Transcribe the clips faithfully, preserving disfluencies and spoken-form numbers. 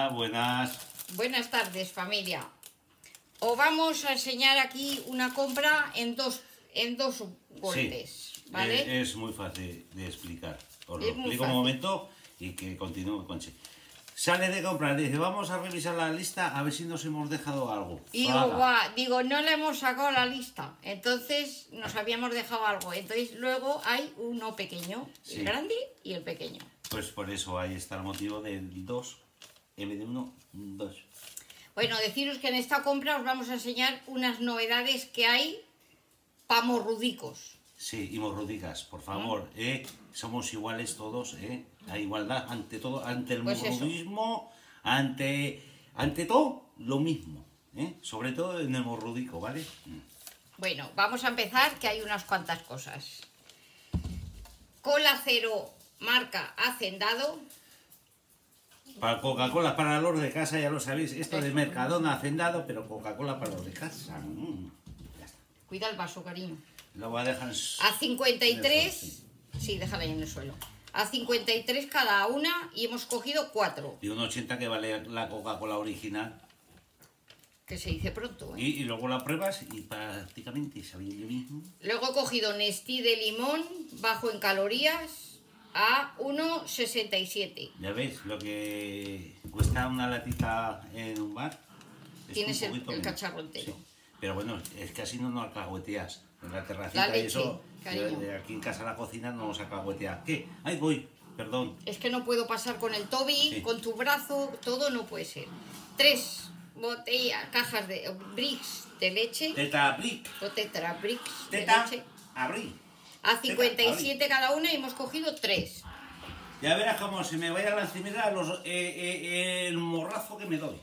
Hola, buenas. Buenas tardes, familia. Os vamos a enseñar aquí una compra en dos, en dos golpes, Sí, ¿vale? es, es muy fácil de explicar. Os lo Es muy explico un fácil. momento y que continúe Conchi. Sale de comprar, dice, vamos a revisar la lista a ver si nos hemos dejado algo. Y digo, Paga. guau, digo, no le hemos sacado la lista, entonces nos habíamos dejado algo. Entonces luego hay uno pequeño, Sí. el grande y el pequeño. Pues por eso ahí está el motivo del dos. En vez de uno, dos. Bueno, deciros que en esta compra os vamos a enseñar unas novedades que hay para morrudicos. Sí, y morrudicas, por favor, ¿eh? Somos iguales todos, ¿eh? Hay igualdad ante todo, ante el Pues eso. morrudismo, ante, ante todo, lo mismo, ¿eh? Sobre todo en el morrudico, ¿vale? Bueno, vamos a empezar, que hay unas cuantas cosas. Cola cero, marca Hacendado. Para Coca-Cola, para los de casa, ya lo sabéis, esto de Mercadona, Hacendado, pero Coca-Cola para los de casa. Mm, ya está. Cuida el vaso, cariño. Lo voy a dejar en... A cincuenta y en el tres, suelo, sí, déjala ahí en el suelo. A cincuenta y tres cada una y hemos cogido cuatro, Y un ochenta que vale la Coca-Cola original. que se dice pronto, ¿eh? Y, y luego la pruebas y prácticamente sabía yo mismo. Luego he cogido Nestí de limón, bajo en calorías, a uno sesenta y siete. Ya ves, lo que cuesta una latita en un bar. es Tienes un el- poquito el menos. cacharro entero. Sí. Pero bueno, es que así no nos alcahueteas. En la terracita La y leche, eso, cariño. de aquí en casa la cocina no nos alcahuetea. ¿Qué? Ahí voy, perdón. Es que no puedo pasar con el Toby, Sí. con tu brazo, todo no puede ser. Tres botellas, cajas de bricks de leche, Teta, bric, o tetra bricks de teta, leche, abrí. a cincuenta y siete cada una y hemos cogido tres. Ya verás cómo se me vaya a la encimera los, eh, eh, el morrazo que me doy.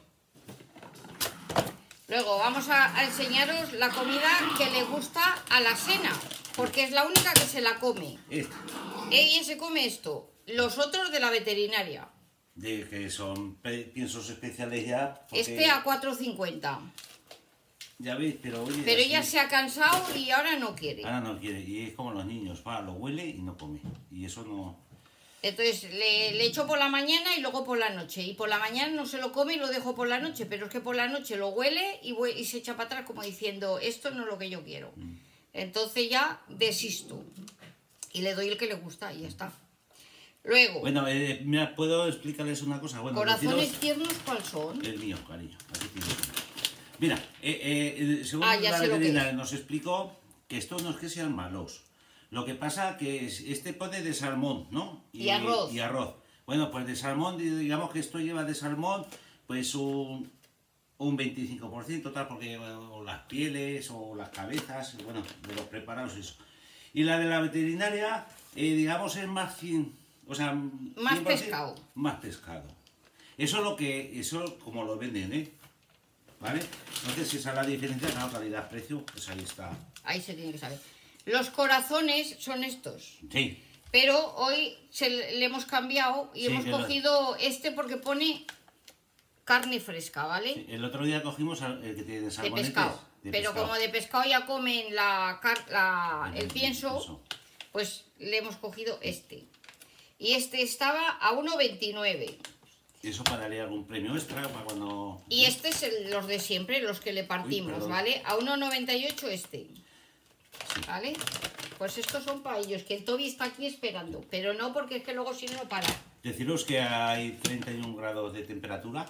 Luego vamos a, a enseñaros la comida que le gusta a la Sena, porque es la única que se la come. Esta, Ella se come esto, los otros de la veterinaria. de que son pe- piensos especiales ya. porque- Este a cuatro cincuenta. Ya veis, pero oye. Pero así- ella se ha cansado y ahora no quiere. Ahora no quiere, y es como los niños, va, lo huele y no come. Y eso no... Entonces le, le echo por la mañana y luego por la noche. Y por la mañana no se lo come y lo dejo por la noche. Pero es que por la noche lo huele y, hue- y se echa para atrás como diciendo, esto no es lo que yo quiero. Entonces ya desisto. Y le doy el que le gusta y ya está. Luego, Bueno, eh, mira, ¿puedo explicarles una cosa? Bueno, corazones deciros- tiernos, ¿cuál son? El mío, cariño. Aquí tienes. Mira, eh, eh, según Ah, ya la sé lo que veterinaria es. nos explicó que estos no es que sean malos. Lo que pasa que es- este pone de salmón, ¿no? Y arroz. Y arroz. Bueno, pues de salmón, digamos que esto lleva de salmón, pues un, un veinticinco por ciento, tal, porque o las pieles o las cabezas, bueno, de los preparados, eso. Y la de la veterinaria, eh, digamos, es más cien, o sea, Más cien por ciento pescado. Más pescado. Eso es lo que, eso como lo venden, ¿eh? ¿Vale? Entonces, si esa es la diferencia, claro, calidad-precio, pues ahí está. Ahí se tiene que saber. Los corazones son estos. Sí, Pero hoy se le le hemos cambiado y Sí, hemos que lo- cogido este porque pone carne fresca, ¿vale? sí, el otro día cogimos al- el que tiene De salmonetes. pescado. de Pero pescado. como de pescado ya comen la, car- la- el El pienso, pienso. pues le hemos cogido este. Y este estaba a uno veintinueve. Eso para darle algún premio extra para cuando... Y este es el- los de siempre, los que le partimos, perdón. ¿vale? A uno noventa y ocho este. ¿Vale? Pues estos son para ellos, que el Toby está aquí esperando. Pero no porque es que luego si no, no para. Deciros que hay treinta y un grados de temperatura.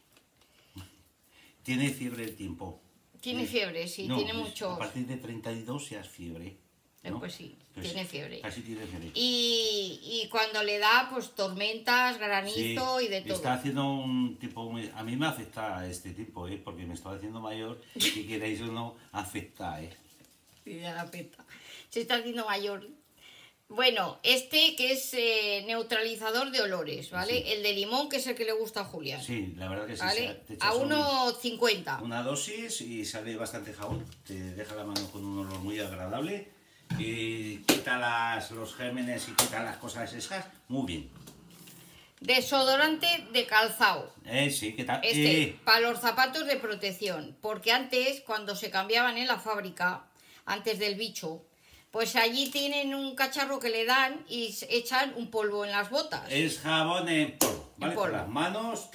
Tiene fiebre el tiempo. Tiene fiebre, sí, No, tiene es- muchos. A partir de treinta y dos ya es fiebre. Eh, ¿no? pues sí, tiene fiebre. Casi tiene fiebre. Y, y cuando le da, pues tormentas, granizo Sí, y de todo. Está haciendo un tipo muy... A mí me afecta este tipo, ¿eh? Porque me estoy haciendo mayor y queréis o no, afecta, ¿eh? Sí, ya la peta. Se está haciendo mayor. Bueno, este que es eh, neutralizador de olores, ¿vale? Sí. El de limón, que es el que le gusta a Julián. Sí, la verdad que sí. ¿Vale? te echas A un- uno cincuenta. una dosis y sale bastante jabón. Te deja la mano con un olor muy agradable y quita las, los gérmenes y quita las cosas esas. Muy bien. Desodorante de calzado. Eh, sí, ¿qué tal? Este, Eh, para los zapatos de protección. Porque antes, cuando se cambiaban en la fábrica, antes del bicho, pues allí tienen un cacharro que le dan y s- echan un polvo en las botas. es jabón en polvo, ¿vale? polvo. Con las manos, tal.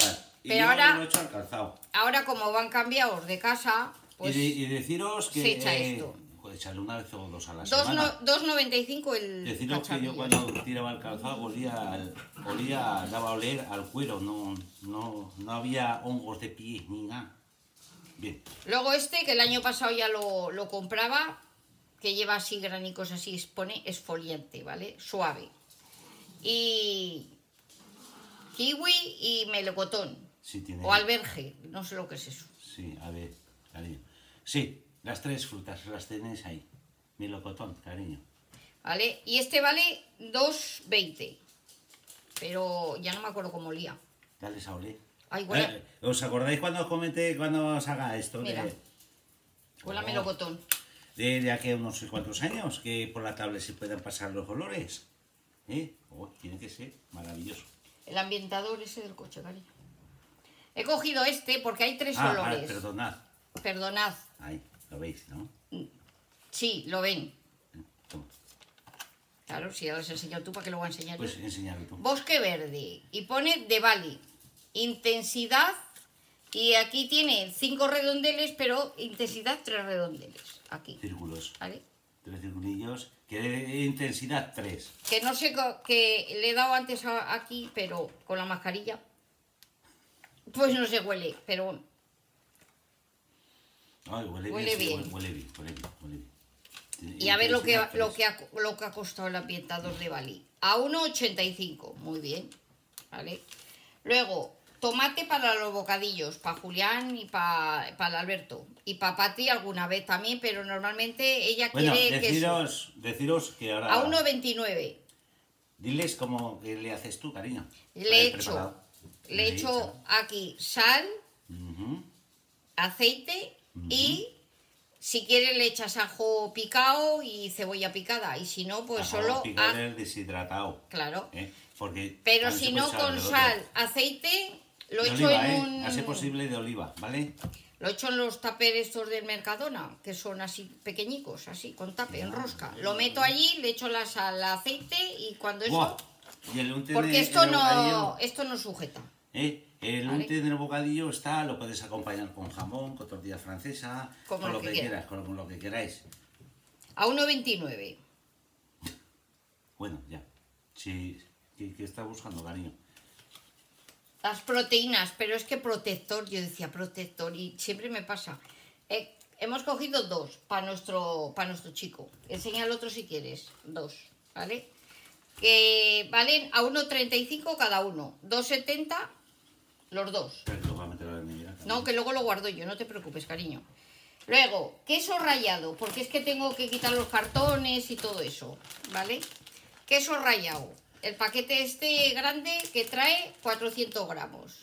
Y Pero yo ahora- lo he hecho al calzado. Ahora como van cambiados de casa, pues y, de- y deciros que... se echa eh, esto. pues echarle una vez o dos a la dos semana. no- dos noventa y cinco el Deciros que yo cacharrillo. cuando tiraba el calzado olía, al- olía, daba a oler al cuero, no, no, no había hongos de pie ni nada. Bien, Luego este, que el año pasado ya lo, lo compraba, que lleva así granicos así, pone esfoliante, ¿vale? Suave. Y kiwi y melocotón. sí tiene... O alberge, no sé lo que es eso. Sí, a ver, cariño. Sí, las tres frutas las tenéis ahí. Melocotón, cariño. ¿Vale? Y este vale dos veinte. Pero ya no me acuerdo cómo olía. Dale a oler. Ay, huele, Eh, ¿Os acordáis cuando os comenté, cuando os haga esto? Mira. De, huele a Oh. melocotón. de, de aquí a unos cuantos años, que por la tablet se puedan pasar los olores. ¿Eh? Oh, tiene que ser maravilloso. El ambientador ese del coche, cariño. He cogido este porque hay tres Ah, ah, olores. perdonad. Perdonad. Ahí, lo veis, ¿no? Sí, lo ven. Toma. Claro, si ya lo has enseñado tú, ¿para qué lo voy a enseñar Pues yo? enseñadlo tú. Bosque verde. Y pone de Bali. Intensidad. Y aquí tiene cinco redondeles, pero intensidad tres redondeles. Aquí. Círculos. ¿Vale? Tres circulillos. Que de intensidad tres. Que no sé, co- que le he dado antes a- aquí, pero con la mascarilla. Pues no se huele, pero Ay, huele, Huele bien, sí, bien. huele, huele bien, huele bien, huele bien. Tiene y a ver lo que, intensidad lo, tres. que ha, lo que ha costado el ambientador de Bali. A uno ochenta y cinco, muy bien. ¿Vale? Luego, tomate para los bocadillos, para Julián y para el Alberto. Y para Pati alguna vez también, pero normalmente ella Bueno, quiere queso. deciros, deciros que ahora... A uno veintinueve. Diles cómo que le haces tú, cariño. Le Para he ir hecho, preparado. le he hecho aquí sal, Ujú. aceite y si quieres le echas ajo picado y cebolla picada. Y si no, pues Ajo solo... picado a- del deshidratado. Claro. ¿eh? Porque Pero a ver si se no, puede echar con del otro. sal, aceite, lo De echo oliva, en ¿eh? un... A ser posible de oliva, ¿vale? Lo echo en los tuppers estos del Mercadona, que son así pequeñicos, así, con tape, en rosca. Lo meto allí, le echo la sal, el aceite y cuando eso... ¡Buah! Y el unte Porque de- esto en el no, bocadillo, esto no sujeta. ¿eh? El ¿Vale? unte del bocadillo está, lo puedes acompañar con jamón, con tortilla francesa, Como con lo lo que que quieras. quieras, con, con lo que queráis. A uno veintinueve. Bueno, ya. Sí, ¿qué, qué está buscando, cariño? Las proteínas, pero es que protector, yo decía protector y siempre me pasa. Eh, hemos cogido dos para nuestro, para nuestro chico. Enseña el otro si quieres, dos, ¿vale? Que valen a uno treinta y cinco cada uno, dos setenta los dos. Pero lo voy a meter a la nevera, cariño. No, que luego lo guardo yo, no te preocupes, cariño. Luego, queso rallado, porque es que tengo que quitar los cartones y todo eso, ¿vale? Queso rallado. El paquete este grande que trae cuatrocientos gramos.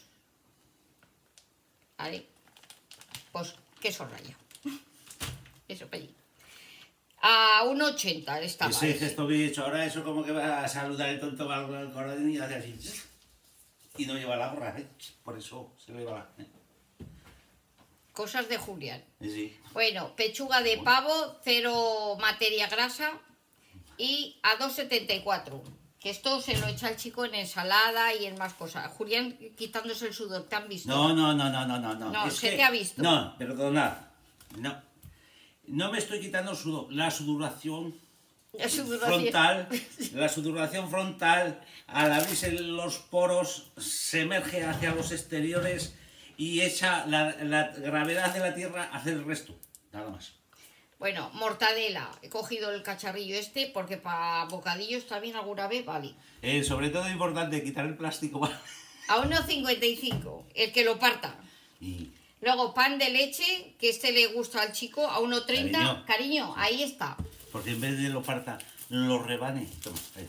¿Vale? Pues queso rallado. Eso, para allí. A uno ochenta estaba. Ese ese. gesto bien hecho. Ahora eso como que va a saludar el tonto al al corazón y hace así. Y no lleva la gorra, ¿eh? Por eso se le va. ¿eh? Cosas de Julián. Sí. Bueno, pechuga de pavo, cero materia grasa y a dos setenta y cuatro. Que esto se lo echa el chico en ensalada y en más cosas. Julián quitándose el sudor, ¿te han visto? No, no, no, no, no, no. No, No, Es se que- te ha visto. No, perdonad. No. No me estoy quitando el sudor. La sudoración La sudoración. frontal, la sudoración frontal, al abrirse los poros, se emerge hacia los exteriores y echa la, la gravedad de la tierra hace el resto. Nada más. Bueno, mortadela. He cogido el cacharrillo este porque para bocadillos también alguna vez vale. Eh, sobre todo es importante quitar el plástico. ¿vale? A uno cincuenta y cinco, el que lo parta. Y Luego pan de leche, que este le gusta al chico, a uno treinta. Cariño. Cariño, ahí está. porque en vez de lo parta, lo rebane. Toma, ahí.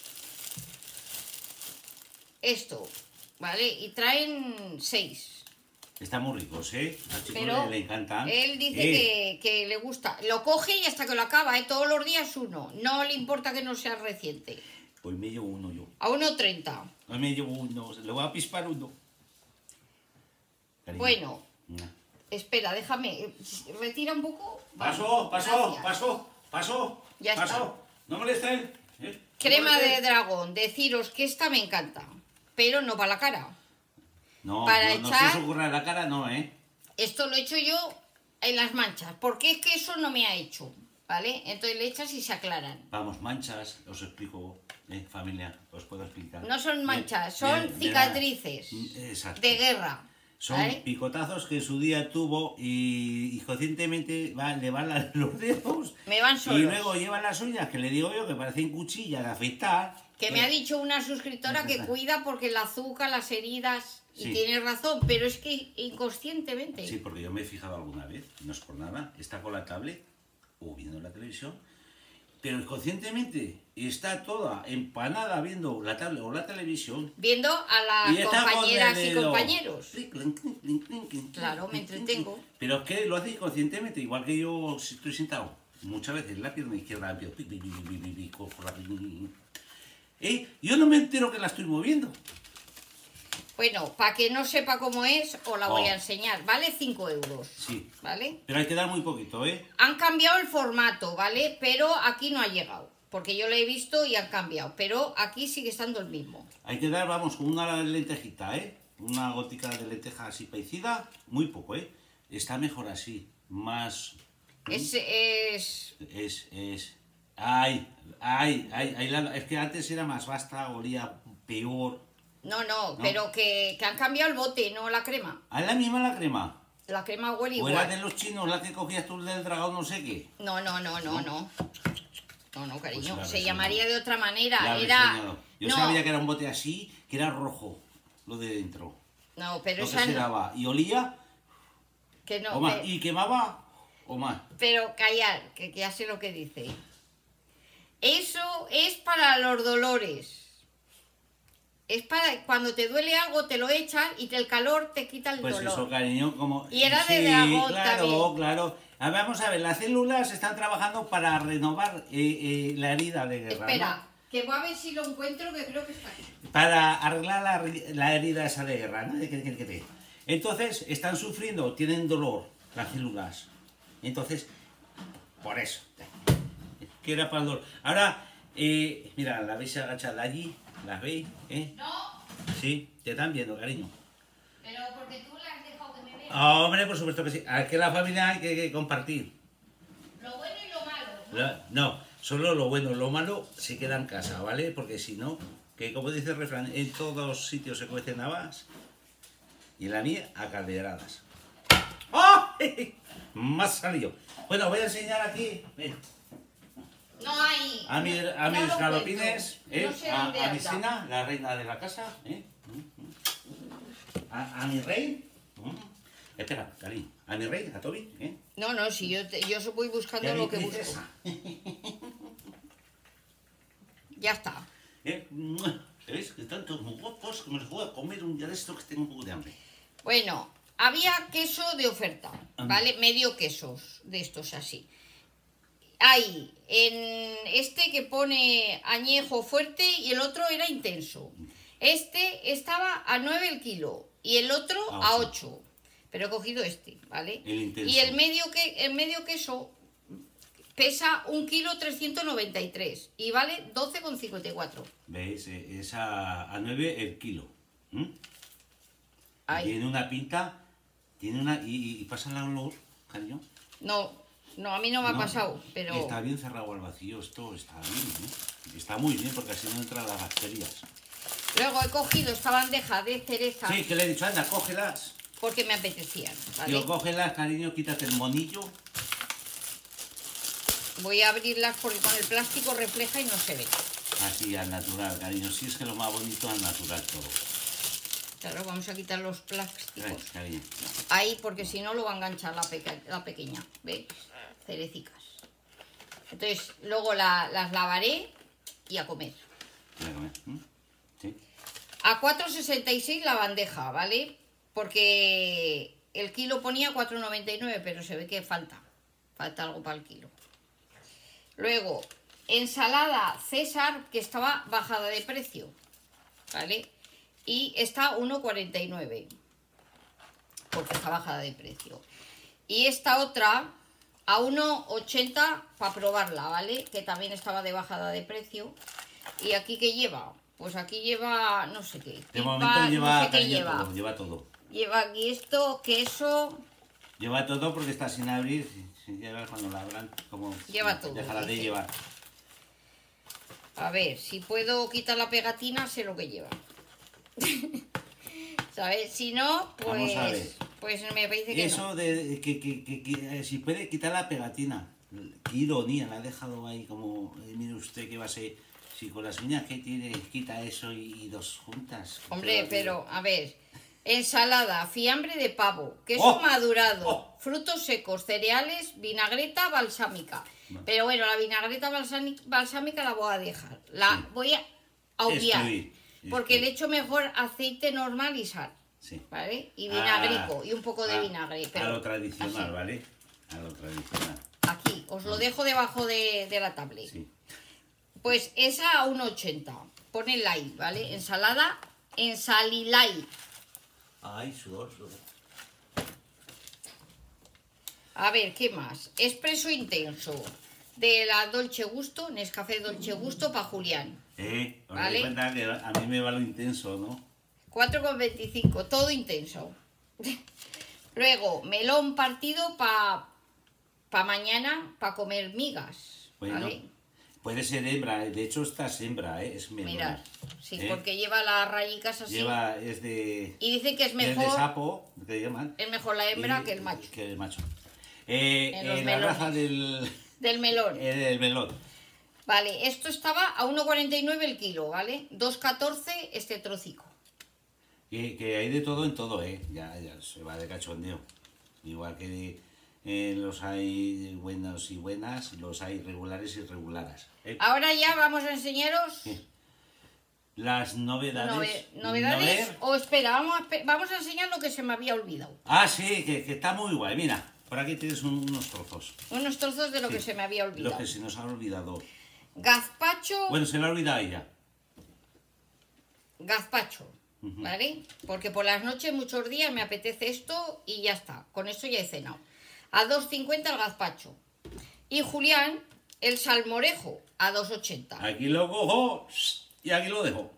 Esto, ¿vale? Y traen seis. Están muy ricos, ¿eh? Al chico Pero le, le encantan. él dice Eh, que, que le gusta. Lo coge y hasta que lo acaba, ¿eh? Todos los días uno. No le importa que no sea reciente. Hoy me llevo uno yo. A uno treinta. Hoy me llevo uno. Le voy a pispar uno. Cariño. Bueno, Mira. espera, déjame. eh, Retira un poco. Pasó, pasó, Gracias. pasó, pasó. Ya está. pasó. No molesten. ¿eh? No Crema de molesten. dragón. Deciros que esta me encanta. Pero no para la cara. No, para no, no echar... se os ocurra en la cara, no, ¿eh? Esto lo he hecho yo en las manchas, porque es que eso no me ha hecho, ¿vale? Entonces le echas y se aclaran. Vamos, manchas, os explico, eh, familia, os puedo explicar. No son manchas, Bien, son bien, cicatrices mira, exacto. de guerra. Son ¿vale? picotazos que en su día tuvo y, y conscientemente va, le van la- los dedos. Me van solos. Y luego llevan las uñas, que le digo yo, que parecen cuchillas de afeitar. Que me ha dicho una suscriptora que cuida porque el azúcar, las heridas, y Sí. tiene razón, pero es que inconscientemente. Sí, porque yo me he fijado alguna vez, no es por nada, está con la tablet o viendo la televisión, pero inconscientemente está toda empanada viendo la tablet o la televisión. Viendo a Y las está con compañeras el y dedo. compañeros. Clic, clic, clic, clic, clic, clic, Claro, me clic, clic, entretengo. clic. Pero es que lo hace inconscientemente, igual que yo si estoy sentado. Muchas veces la pierna izquierda empiezo. pi, pi, pi, pi, pi, pi, cojo la- ¿Eh? Yo no me entero que la estoy moviendo. Bueno, para que no sepa cómo es, os la voy Oh. a enseñar. Vale cinco euros. Sí. ¿Vale? Pero hay que dar muy poquito, ¿eh? Han cambiado el formato, ¿vale? Pero aquí no ha llegado. Porque yo lo he visto y han cambiado. Pero aquí sigue estando el mismo. Hay que dar, vamos, con una lentejita, ¿eh? Una gótica de lenteja así parecida, muy poco, ¿eh? Está mejor así, más... Es, es... Es, es... Ay, ay, ay, ay, la- es que antes era más vasta, olía peor. No, no, No. pero que, que han cambiado el bote, no la crema. ¿Ah, es la misma la crema? La crema huele ¿O era igual. de los chinos la que cogías tú del dragón no sé qué? No, no, no, no, no. No, no, cariño. Pues la Se habéis llamaría de otra manera. La habéis Era... engañado. Yo no, sabía que era un bote así, que era rojo, lo de dentro. no, pero Lo que esa se no. daba. Y olía, Que no, o más. que- Y quemaba, o más. Pero callar, que, que ya sé lo que dice. Eso es para los dolores. Es para cuando te duele algo, te lo echas y te- el calor te quita el Pues dolor. eso, cariño, como... Y era de sí, dragón claro, también. claro. A ver, vamos a ver, las células están trabajando para renovar eh, eh, la herida de guerra, Espera, ¿no? que voy a ver si lo encuentro, que creo que está aquí. Para arreglar la, ri- la herida esa de guerra, ¿no? De que- que- que te- Entonces, están sufriendo, tienen dolor las células. Entonces, por eso. Que era para el dolor. Ahora, eh, mira, la veis agachada allí, ¿las veis? ¿Eh? No, Sí, te están viendo, cariño. pero porque tú le has dejado que me vea. Hombre, por supuesto que sí. Es que la familia hay que, que compartir. Lo bueno y lo malo, ¿no? La- No, solo lo bueno, lo malo se queda en casa, ¿vale? Porque si no, que como dice el refrán, en todos sitios se cuecen habas y en la mía a calderadas. ¡Oh! Más salió. Bueno, voy a enseñar aquí, ven, No hay. a, mi- a no mis lo galopines, cuento. ¿eh? No sé a, dónde a mi anda. Sina, la reina de la casa, ¿eh? A, a mi rey. ¿Mm? Espera, cariño. A mi rey, a Toby, ¿eh? No, no, si yo, te- yo voy buscando Y a mi lo que busco. princesa. Ya está. ¿Eh? ¿Veis? Que están todos muy guapos, que me los voy a comer un día de estos que tengo un poco de hambre. Bueno, había queso de oferta, Ah. ¿vale? Medio quesos de estos así. Hay en este que pone añejo fuerte y el otro era intenso. Este estaba a nueve el kilo y el otro A a ocho. ocho. Pero he cogido este, ¿vale? El intenso. Y el medio, que, el medio queso pesa un kilo trescientos noventa y tres y vale doce con cincuenta y cuatro. ¿Veis? Eh, Es a, a nueve el kilo. ¿Mm? Ahí. Tiene una pinta, tiene una... Y, y pasa el olor, cariño. No, no, a mí no me ha No, pasado, pero... Está bien cerrado al vacío, esto está bien, ¿eh? Está muy bien porque así no entran las bacterias. Luego he cogido esta bandeja de cereza Sí, que le he dicho, anda, cógelas. porque me apetecían, ¿vale? Digo, cógelas, cariño, quítate el monillo. Voy a abrirlas porque con el plástico refleja y no se ve. Así, al natural, cariño. Sí, es que lo más bonito al natural todo. Claro, vamos a quitar los Ay, plásticos. cariño. Ahí, porque si no lo va a enganchar la, peca- la pequeña. ¿Veis? Cerecicas. Entonces, luego la- las lavaré y a comer. Voy a comer. ¿Mm? Sí. A cuatro sesenta y seis la bandeja, ¿vale? Porque el kilo ponía cuatro noventa y nueve, pero se ve que falta. Falta algo para el kilo. Luego, ensalada César, que estaba bajada de precio, ¿vale? Y está a uno cuarenta y nueve, porque está bajada de precio. Y esta otra a uno ochenta para probarla, ¿vale? Que también estaba de bajada de precio. Y aquí que lleva pues aquí lleva, no sé qué. De pipa, momento lleva, no sé qué cariño, lleva. todo, lleva todo. Lleva aquí esto, queso. Lleva todo porque está sin abrir. Si llega cuando la abran, como Lleva todo, dejará de dice. llevar. A ver, si puedo quitar la pegatina, sé lo que lleva. ¿Sabes? Si no, pues, Vamos a ver. pues me parece que Eso no. de que, que, que, que, eh, si puede quitar la pegatina. Qué ironía, la ha dejado ahí como, eh, mire usted que va a ser, si con las uñas que tiene quita eso y, y dos juntas. Hombre, pero, a ver, ensalada, fiambre de pavo, queso ¡Oh! madurado, ¡Oh! frutos secos, cereales, vinagreta balsámica. Vale. Pero bueno, la vinagreta balsáni- balsámica la voy a dejar. La Sí. voy a obviar. Escribir, Porque escribir. le echo mejor aceite normal y sal. Sí. ¿Vale? Y vinagrico, Ah, y un poco de a- vinagre. A Pero lo tradicional, así. ¿vale? A lo tradicional. Aquí, os lo dejo debajo de, de la tablet. Sí. Pues esa a uno ochenta. Ponedla ahí, ¿vale? Ensalada, ensalilay. Ay, sudor, sudor. A ver, ¿qué más? Espresso intenso. De la Dolce Gusto, Nescafé Dolce Gusto para Julián. Eh, os Vale. dais cuenta que a mí me va lo intenso, ¿no? cuatro con veinticinco, todo intenso. Luego, melón partido para pa mañana, para comer migas. Bueno, ¿Vale? puede ser hembra, de hecho esta es hembra, ¿eh? Es melón. Mirad, sí, ¿Eh? porque lleva las rayicas así. Lleva, es de... Y dicen que es es de mejor, sapo, que llaman. es mejor la hembra y- que el macho. Que el macho. Eh, En los eh, la melones. raza del, Del melón. eh, del melón. Vale, esto estaba a uno cuarenta y nueve el kilo, ¿vale? dos catorce este trocico. Que, que hay de todo en todo, ¿eh? Ya, ya se va de cachondeo. Igual que eh, los hay buenos y buenas, los hay regulares y regulares. ¿eh? Ahora ya vamos a enseñaros Sí. Las novedades. nove- novedades. Nover- O espera, vamos a, espe- vamos a enseñar lo que se me había olvidado. Ah, sí, que, que está muy guay. Mira, por aquí tienes un- unos trozos. Unos trozos de lo Sí, que se me había Lo olvidado. que se nos ha olvidado. Gazpacho, Bueno, se lo ha olvidado ella. gazpacho, ¿vale? Porque por las noches muchos días me apetece esto y ya está. Con esto ya he cenado. A dos cincuenta el gazpacho. Y Julián, el salmorejo, a dos ochenta. Aquí lo cojo y aquí lo dejo.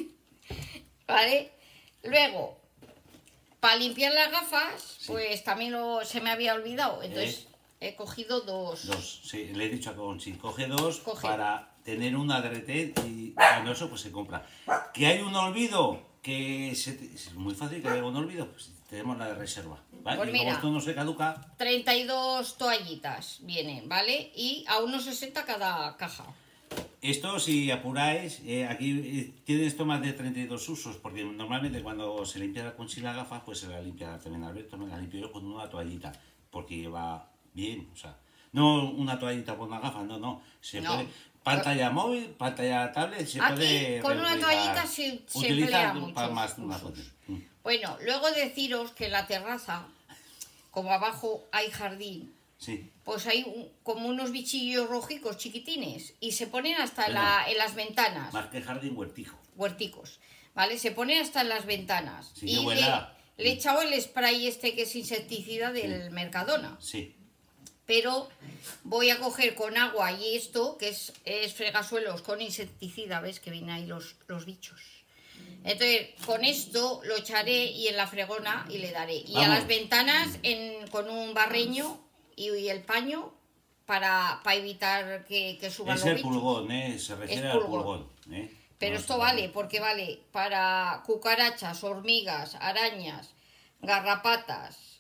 ¿Vale? Luego, para limpiar las gafas, pues también lo, se me había olvidado. Entonces he cogido dos. Dos, sí, le he dicho a Conchi, coge dos Coge. para tener una de retén y cuando eso pues se compra. Que hay un olvido, que se te- es muy fácil que haya un olvido, pues tenemos la de reserva. ¿Vale? Pues y como mira. esto no se caduca, treinta y dos toallitas vienen, ¿vale? Y a uno sesenta cada caja. esto si apuráis, eh, aquí eh, tiene esto más de treinta y dos usos, porque normalmente cuando se limpia la Conchi la gafa, pues se la limpia también Alberto, me la limpio yo con una toallita, porque lleva bien, o sea, no una toallita por una gafa, no, no, se No. puede, pantalla móvil, pantalla tablet, se Aquí, puede con una reutilizar. toallita se- se Utilizar emplea para muchos más más usos. cosas. Mm. Bueno, luego deciros que en la terraza, como abajo hay jardín, Sí, pues hay un- como unos bichillos rojicos chiquitines y se ponen hasta en, Bueno. la- en las ventanas, más que jardín, huertijo. huerticos, ¿vale? Se ponen hasta en las ventanas. Sí, que y le, huela. le he echado el spray este que es insecticida del Mercadona. Sí, Pero voy a coger con agua y esto, que es, es fregasuelos con insecticida, ¿ves? Que vienen ahí los, los bichos. Entonces, con esto lo echaré y en la fregona y le daré. Y a Vamos. las ventanas en, con un barreño y, y el paño para, para evitar que, que suban es los el bichos. pulgón, ¿eh? Se refiere al pulgón. pulgón. ¿eh? Pero No esto se vale, porque vale para cucarachas, hormigas, arañas, garrapatas,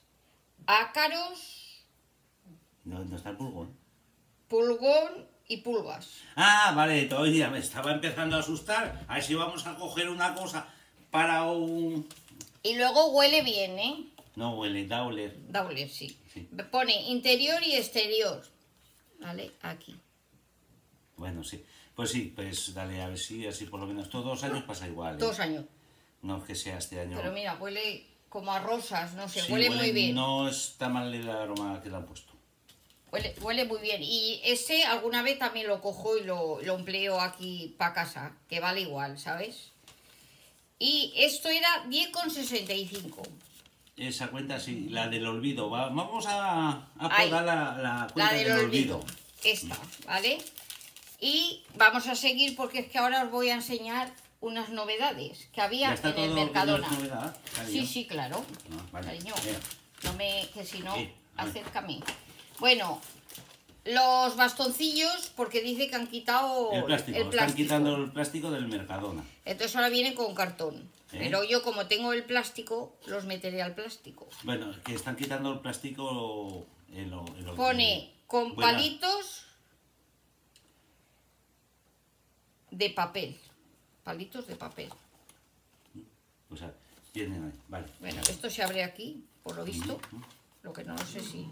ácaros, No, no está el pulgón. pulgón y pulgas. Ah, vale, todavía me estaba empezando a asustar. A ver si vamos a coger una cosa para un... Y luego huele bien, ¿eh? No huele, da a oler. Da a oler, sí. Sí. Pone interior y exterior. ¿Vale? Aquí. Bueno, sí. Pues sí, pues dale, a ver si así por lo menos todos los años pasa igual. ¿eh? Dos años. No es que sea este año. Pero mira, huele como a rosas, no sé, Sí, huele, muy bien. No está mal el aroma que le han puesto. Huele, huele muy bien. Y ese alguna vez también lo cojo y lo, lo empleo aquí para casa, que vale igual, ¿sabes? Y esto era diez con sesenta y cinco. Esa cuenta sí, la del olvido. Va- vamos a, a Ahí. podar la, la cuenta La del olvido. Esta, ¿vale? Y vamos a seguir porque es que ahora os voy a enseñar unas novedades que había ¿Ya está en el todo Mercadona. menos novedad, cariño? Sí, sí, claro. Ah, vale. Cariño, Mira. no me, que si no, Sí, a ver. acércame. Bueno, los bastoncillos, porque dice que han quitado El plástico, el están plástico. quitando el plástico del Mercadona. Entonces ahora vienen con cartón. ¿Eh? Pero yo, como tengo el plástico, los meteré al plástico. Bueno, que están quitando el plástico en lo, en lo Pone que- con Buena. palitos de papel. Palitos de papel. O sea, vienen ahí, vale. Bueno, esto se abre aquí, por lo visto. Lo que no lo sé si...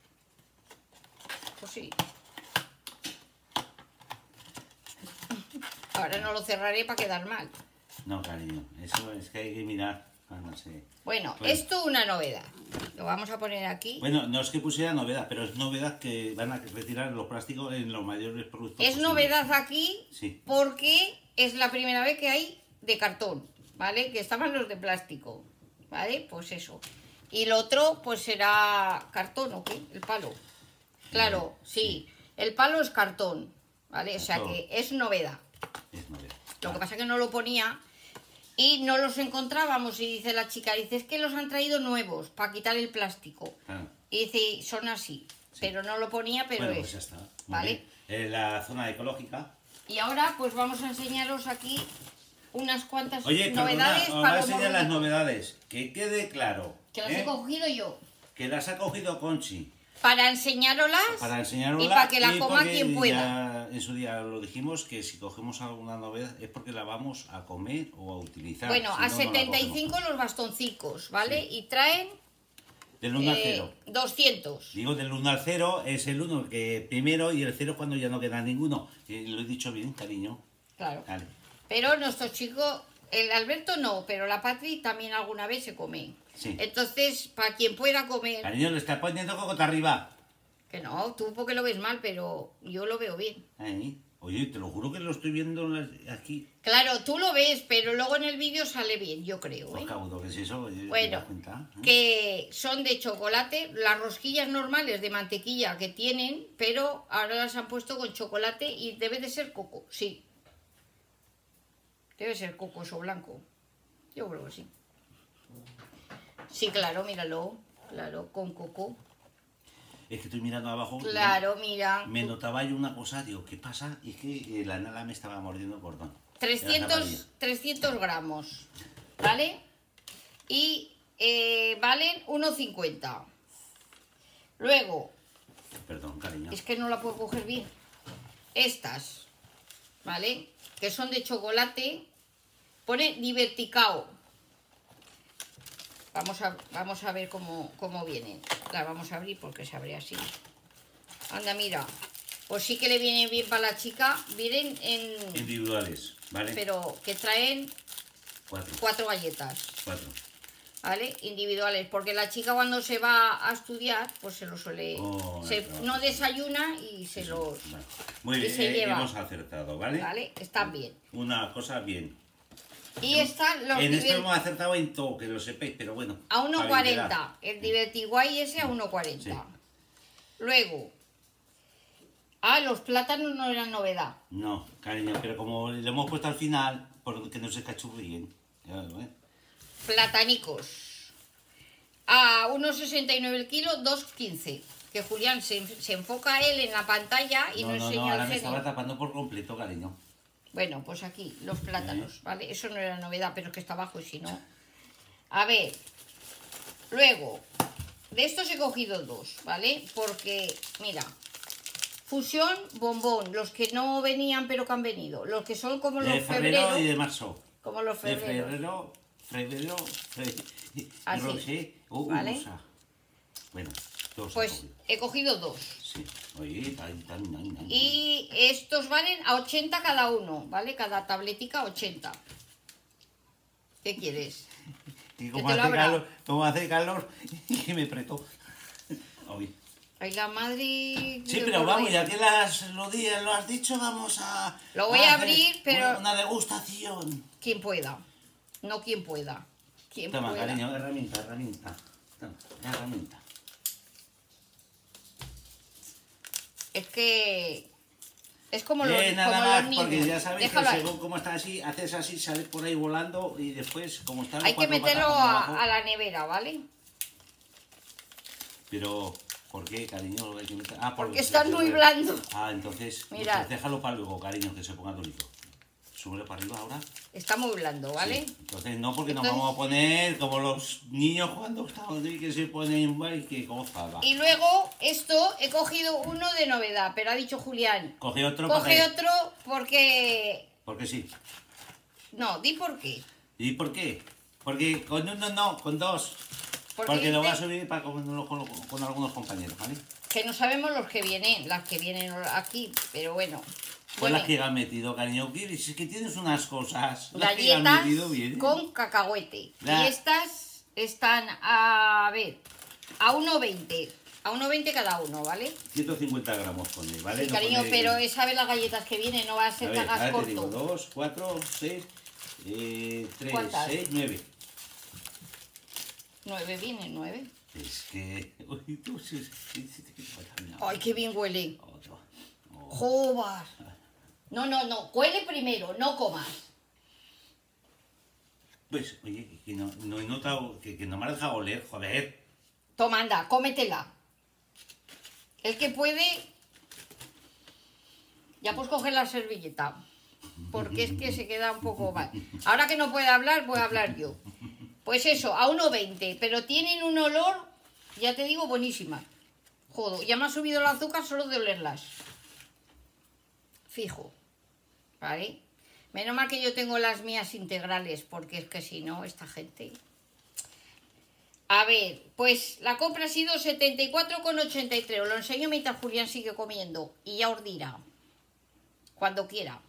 Pues sí. Ahora no lo cerraré para quedar mal. No, cariño, eso es que hay que mirar cuando se... Bueno, Bueno. esto una novedad. Lo vamos a poner aquí. Bueno, no es que pusiera novedad, pero es novedad que van a retirar los plásticos en los mayores productos Es posibles. novedad aquí Sí. porque es la primera vez que hay de cartón, ¿vale? Que estaban los de plástico, ¿vale? Pues eso. Y lo otro, pues será cartón, ¿o qué? El palo. Claro, sí. El palo es cartón, ¿vale? O sea Cartón. que es novedad. Es novedad. Lo que pasa es que no lo ponía y no los encontrábamos. Y dice la chica, dice, es que los han traído nuevos para quitar el plástico. Ah, Y dice, son así. Pero no lo ponía, pero bueno, es. pues ya está. Muy ¿Vale? bien. En la zona ecológica. Y ahora pues vamos a enseñaros aquí unas cuantas Oye, novedades Carmona, os voy a para los enseñar las morros, novedades. Que quede claro. que las ¿eh? he cogido yo. Que las ha cogido Conchi. Para enseñaroslas Para enseñarosla y para que la y coma porque quien pueda. ya en su día lo dijimos que si cogemos alguna novedad es porque la vamos a comer o a utilizar. Bueno, si a no, no la setenta y cogemos. cinco los bastoncicos, ¿vale? Y traen Del uno al eh, cero. doscientos. Digo, del uno al cero es el uno que primero y el cero cuando ya no queda ninguno. Eh, lo he dicho bien, cariño. Claro. Vale. Pero nuestros chicos, el Alberto no, pero la Patri también alguna vez se come. Sí. Entonces, para quien pueda comer, Cariño, le está poniendo cocota arriba. que no, tú porque lo ves mal, pero yo lo veo bien. Ahí. Oye, te lo juro que lo estoy viendo aquí. Claro, tú lo ves, pero luego en el vídeo sale bien, yo creo. Pues ¿eh? cabudo, ¿qué es eso? Oye, ¿te Bueno, das cuenta? ¿Eh? que son de chocolate, las rosquillas normales de mantequilla que tienen, pero ahora las han puesto con chocolate y debe de ser coco, sí. Debe ser coco eso blanco. Yo creo que sí. Sí, claro, míralo. Claro, con coco. Es que estoy mirando abajo. Claro, mira. Me notaba yo una cosa, digo, ¿qué pasa? Y es que eh, la nada me estaba mordiendo el cordón. trescientos, trescientos gramos, ¿vale? Y eh, valen uno cincuenta. Luego, Perdón, cariño. es que no la puedo coger bien. Estas, ¿vale? Que son de chocolate. Pone Diverticao. Vamos a, vamos a ver cómo, cómo vienen. La vamos a abrir porque se abre así. Anda, mira. Pues sí que le viene bien para la chica. Vienen en... Individuales, ¿vale? Pero que traen Cuatro. cuatro galletas, Cuatro. ¿vale? Individuales. Porque la chica cuando se va a estudiar, pues se lo suele... Oh, se- claro. no desayuna y se los... Vale. Muy y bien, se eh, lleva. hemos acertado, ¿vale? ¿Vale? Están bien. Una cosa bien. Y están los En esto diver- hemos acertado en todo, que lo sepáis, pero bueno. a uno para bien cuarenta. El Divertiguay ese a uno cuarenta. Sí. Luego... Ah, los plátanos no eran novedad. No, cariño, pero como le hemos puesto al final, porque no se cachurríen. Ya, ¿eh? Platanicos. A uno sesenta y nueve el kilo, dos quince. Que Julián se, se enfoca él en la pantalla y no, No, no, no, enseña ahora el me estaba genio. tapando por completo, cariño. Bueno, pues aquí, los plátanos, ¿Eh? ¿vale? Eso no era novedad, pero es que está abajo y si no... A ver, luego, de estos he cogido dos, ¿vale? Porque, mira, fusión, bombón, los que no venían pero que han venido, los que son como los De febrero febrero, y de marzo. como los De febrero. febrero, febrero, febrero. Así. Rosé, uh, ¿Vale? usa. Bueno, todos Pues han cogido. he cogido dos. Sí, oye, tan, tan, tan, tan. Y estos valen a ochenta cada uno, ¿vale? Cada tabletica ochenta. ¿Qué quieres? Y que como te lo hace abra. calor, como hace calor, que me apretó. Oye. Ay, la madre... Sí, de pero por vamos, ahí. ya que las, lo, di- lo has dicho, vamos a... Lo voy a hacer abrir, pero- Una, una degustación. Quien pueda. No quien pueda. Quien Toma, pueda. cariño, herramienta, herramienta. Toma, herramienta. Es que Es como los, Eh, nada como más, los niños. porque ya sabéis que Déjalo ahí. según como está así, haces así, sale por ahí volando y después, como está... Hay que meterlo a, a la nevera, ¿vale? Pero, ¿por qué, cariño? Hay que meter... Ah, porque está muy blando. Ah, entonces, Mirad. entonces déjalo para luego, cariño, que se ponga durito. Súbelo para arriba ahora. Está muy blando, ¿vale? Sí. Entonces no, porque Entonces... nos vamos a poner como los niños cuando estamos ahí que se ponen y que gozada. Y luego, esto, he cogido uno de novedad, pero ha dicho Julián. Coge otro. Coge para... otro porque... Porque sí. No, di por qué. ¿Y por qué? Porque con uno no, con dos. Porque, porque lo dice... va a subir para comerlo con, con, con algunos compañeros, ¿vale? Que no sabemos los que vienen, las que vienen aquí, pero bueno. Pues las que han metido, cariño. Es que tienes unas cosas. Las Galletas que han metido bien. con cacahuete. La... Y estas están a ver, a uno veinte. A uno veinte cada uno, ¿vale? ciento cincuenta gramos pone, ¿vale? Sí, no cariño, pone... pero es saber las galletas que vienen, no va a ser a que ver, hagas ahora te corto. digo, dos, cuatro, seis, eh, tres, seis, nueve. Nueve vienen, nueve. Es que... Uy, tú, sí, sí, sí, sí, ay, qué bien huele. Otro. Oh. Joder. No, no, no, huele primero, no comas. Pues, oye, que no, no he notado, que, que no me ha dejado oler, joder. Toma, anda, cómetela. El que puede... Ya puedes coger la servilleta. Porque es que se queda un poco mal. Ahora que no puede hablar, voy a hablar yo. Pues eso, a uno veinte. Pero tienen un olor, ya te digo, buenísima. Joder, ya me ha subido el azúcar solo de olerlas. Fijo. ¿Vale? Menos mal que yo tengo las mías integrales, porque es que si no, esta gente... A ver, pues la compra ha sido setenta y cuatro con ochenta y tres. Os lo enseño mientras Julián sigue comiendo. Y ya os dirá. Cuando quiera.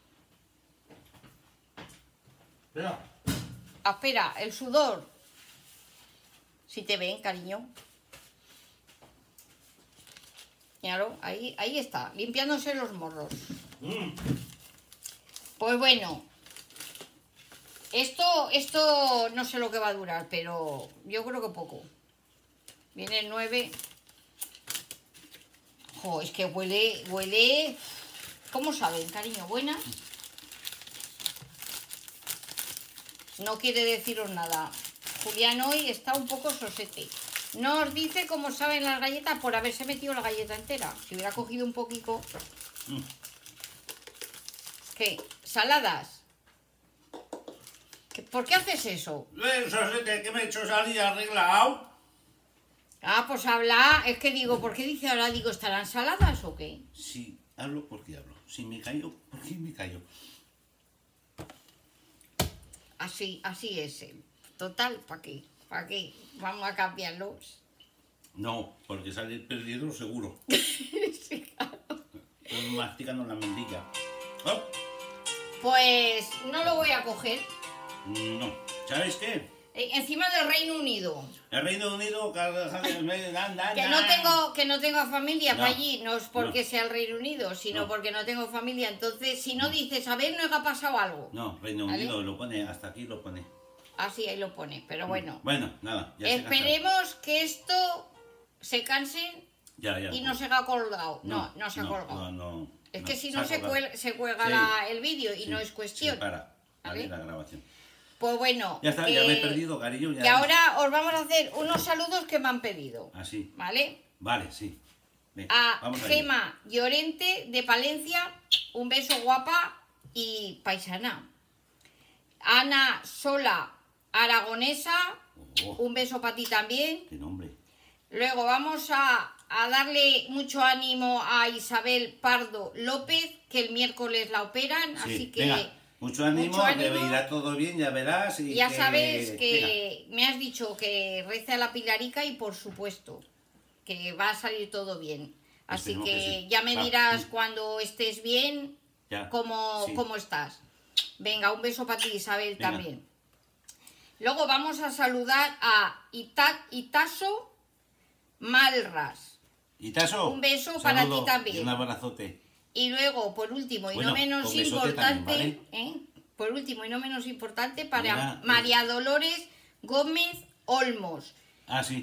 Espera. Ah, espera, el sudor. Si te ven, cariño. Míralo, ahí, ahí está, limpiándose los morros. Mm. Pues bueno, esto, esto no sé lo que va a durar, pero yo creo que poco. Viene el nueve. Jo, es que huele, huele... ¿Cómo saben, cariño? ¿Buena? No quiere deciros nada. Julián hoy está un poco sosete. No os dice cómo saben las galletas por haberse metido la galleta entera. Si hubiera cogido un poquito... Mm. ¿Qué? ¿Saladas? ¿Qué? ¿Por qué haces eso? Eh, sosete, que me he hecho salir arreglado. Ah, pues habla... Es que digo, ¿por qué dice ahora? Digo, ¿estarán saladas o qué? Si hablo, ¿por qué hablo? Si me callo, ¿por qué me callo? Así, así es él. Total, ¿para qué? ¿Para qué? Vamos a cambiarlos. No, porque salir perdiendo seguro. Sí, claro. Estoy masticando la mendilla. Oh. Pues no lo voy a coger. No. ¿Sabes qué? Eh, encima del Reino Unido. El Reino Unido... Que no tengo, que no tengo familia No, para allí. No es porque no. sea el Reino Unido, sino No. porque no tengo familia. Entonces, si no dices, a ver, no ha pasado algo. No, Reino ¿Vale? Unido lo pone, hasta aquí lo pone. Así ahí lo pone, pero bueno. Bueno, nada, ya se Esperemos que esto se canse Ya, ya. y no se ha colgado. No, no, se ha colgado. No, no, Es no, que si no se, colgado. cuel- se cuelga Sí, la- el vídeo y sí, no es cuestión. sí, para, ¿Vale? vale, la grabación. Pues bueno, Ya está, que, ya me he perdido, cariño. Ya que ahora os vamos a hacer unos saludos que me han pedido. Así. ¿Vale? Vale, sí. Venga, A vamos allá. Gema Llorente de Palencia, un beso guapa y paisana. Ana Sola Aragonesa, Oh, un beso para ti también. qué nombre. Luego vamos a, a darle mucho ánimo a Isabel Pardo López, que el miércoles la operan, Sí, así que... venga, mucho ánimo, mucho ánimo. que irá todo bien, ya verás. Y Ya que... sabes que me has dicho que rece a la Pilarica y por supuesto que va a salir todo bien. Así Esperemos que, que sí. ya me Va. dirás cuando estés bien Ya, cómo, sí. cómo estás. Venga, un beso para ti, Isabel, Venga. también. Luego vamos a saludar a Ita- Itaso Malras. Y Taso, Un beso para saludo ti también. y un abrazote. Y luego, por último y Bueno, no menos con besote importante, también, ¿eh? por último y no menos importante, para Mira, María Dolores Gómez Olmos. Ah, sí.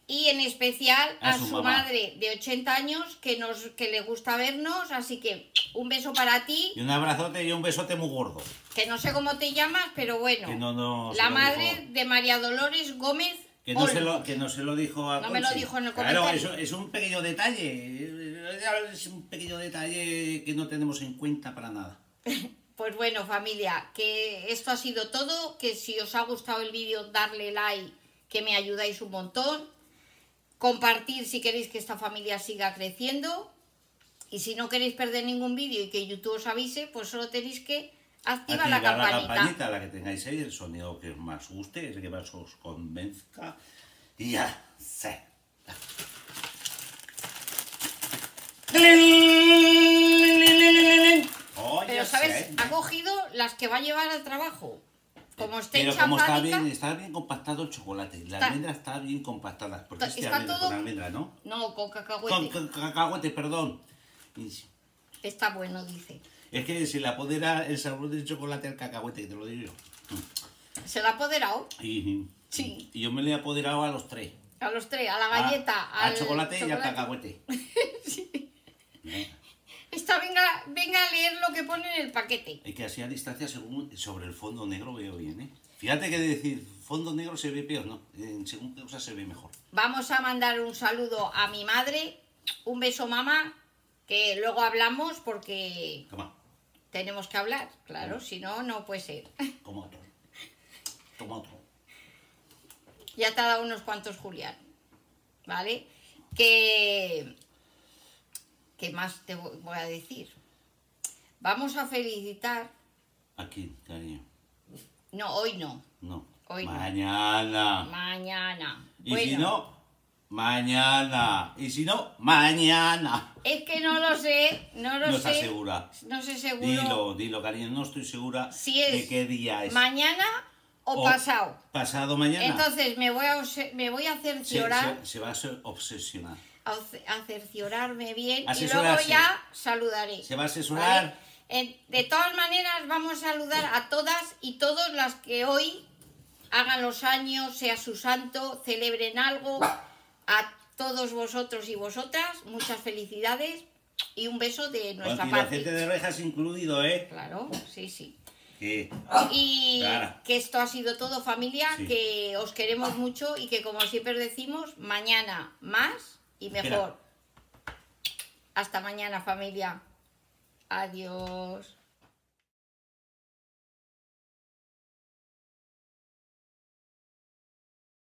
y en especial a, A su, su mamá. madre de ochenta años que, nos, que le gusta vernos, así que un beso para ti, Y un abrazote y un besote muy gordo. que no sé cómo te llamas, pero bueno, Que no, no se la lo madre dijo- de María Dolores Gómez Que no, se Olmos. lo, que no se lo dijo a No me lo Conchi. dijo en el Claro, comentario. eso es un pequeño detalle. Es un pequeño detalle que no tenemos en cuenta para nada. Pues bueno, familia, que esto ha sido todo, que si os ha gustado el vídeo, darle like, que me ayudáis un montón, compartir si queréis que esta familia siga creciendo, y si no queréis perder ningún vídeo y que YouTube os avise, pues solo tenéis que activar la Activar campanita. la campanita, la que tengáis ahí, el sonido que más guste, el que más os convenzca. Y ya, sí. Oye, Pero, ¿sabes? sí. Ha cogido las que va a llevar al trabajo. Como esté Pero hecha como está fábrica- bien, está bien compactado el chocolate. La Está- almendra está bien compactada. Porque Está- es de está almendra, todo- con almendra, ¿no? No, con Con, cacahuete. con cacahuete, perdón. Y Está bueno, dice. es que se le apodera el sabor del chocolate al cacahuete, te lo digo yo. ¿Se la ha apoderado? Y, Sí. y yo me le he apoderado a los tres. A los tres, a la galleta, A- al al chocolate, y al cacahuete. Esta venga, venga a leer lo que pone en el paquete. Es que así a distancia según sobre el fondo negro veo bien, ¿eh? Fíjate que decir fondo negro se ve peor, ¿no? En según qué cosa se ve mejor. Vamos a mandar un saludo a mi madre. Un beso, mamá, que luego hablamos porque Toma, tenemos que hablar. Claro, si no, no puede ser. toma otro. Toma otro. Ya te ha dado unos cuantos, Julián. ¿Vale? Que... ¿Qué más te vo- voy a decir? Vamos a felicitar... Aquí, cariño. No, hoy no. No. Hoy no. Mañana. Mañana. Y Bueno, si no, mañana. Y si no, mañana. es que no lo sé, no lo No sé. estás segura. No sé seguro Dilo, dilo, cariño. No estoy segura si es de qué día es. mañana o, O pasado. Pasado mañana. Entonces me voy a, obse- me voy a se, cerciorar, se- se va a ser- obsesionar. a, obse- a cerciorarme bien y luego Asesorarse. ya saludaré. Se va a asesorar. ¿vale? En- de todas maneras vamos a saludar a todas y todos las que hoy hagan los años, sea su santo, celebren algo. A todos vosotros y vosotras, muchas felicidades y un beso de nuestra Con parte. tiracete de orejas incluido, ¿eh? Claro, sí, sí. Que Y Claro. que esto ha sido todo, familia, Sí. que os queremos mucho y que, como siempre decimos, mañana más y mejor. Espera. Hasta mañana, familia. Adiós.